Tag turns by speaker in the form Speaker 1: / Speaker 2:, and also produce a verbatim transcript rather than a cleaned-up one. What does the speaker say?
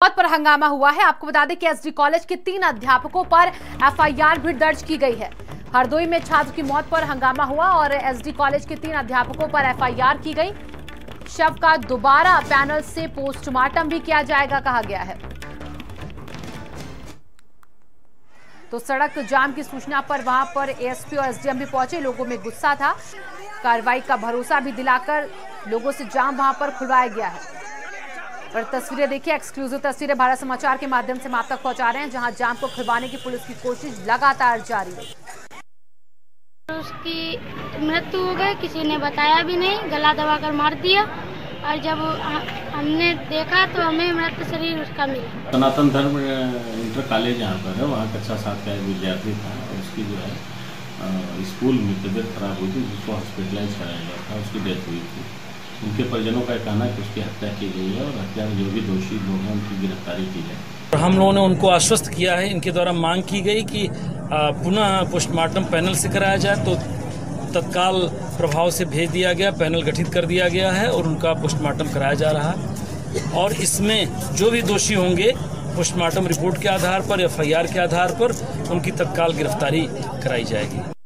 Speaker 1: मौत पर हंगामा हुआ है। आपको बता दें कि एसडी कॉलेज के तीन अध्यापकों पर एफआईआर भी दर्ज की गई है। हरदोई में छात्र की मौत पर हंगामा हुआ और एसडी कॉलेज के तीन अध्यापकों पर एफआईआर की गई। शव का दोबारा पैनल से पोस्टमार्टम भी किया जाएगा कहा गया है। तो सड़क जाम की सूचना पर वहां पर एएसपी और एसडीएम भी पहुंचे। लोगों में गुस्सा था। कार्रवाई का भरोसा भी दिलाकर लोगों से जाम वहां पर खुलवाया गया है। और तस्वीरें देखिए, एक्सक्लूसिव तस्वीरें भारत समाचार के माध्यम से आप तक पहुंचा रहे हैं, जहां जाम को खुलवाने की पुलिस की कोशिश लगातार जारी है।
Speaker 2: उसकी मृत्यु हो गई, किसी ने बताया भी नहीं, गला दबाकर मार दिया। और जब हमने देखा तो हमें मृत शरीर उसका मिला।
Speaker 3: सनातन धर्म इंटर कॉलेज यहाँ पर है, वहाँ कक्षा सात का एक विद्यार्थी था। उसकी जो है स्कूल में तबीयत खराब हुई थी, जिसको हॉस्पिटलाइज कराया गया था, उसकी डेथ हुई थी। उनके परिजनों का कहना है कि उसकी हत्या की गई है और हत्या में जो भी दोषी लोग हैं उनकी गिरफ्तारी की जाए।
Speaker 4: हम लोगों ने उनको आश्वस्त किया है, इनके द्वारा मांग की गई कि पुनः पोस्टमार्टम पैनल से कराया जाए, तो तत्काल प्रभाव से भेज दिया गया, पैनल गठित कर दिया गया है और उनका पोस्टमार्टम कराया जा रहा है। और इसमें जो भी दोषी होंगे पोस्टमार्टम रिपोर्ट के आधार पर, एफआईआर के आधार पर उनकी तत्काल गिरफ्तारी कराई जाएगी।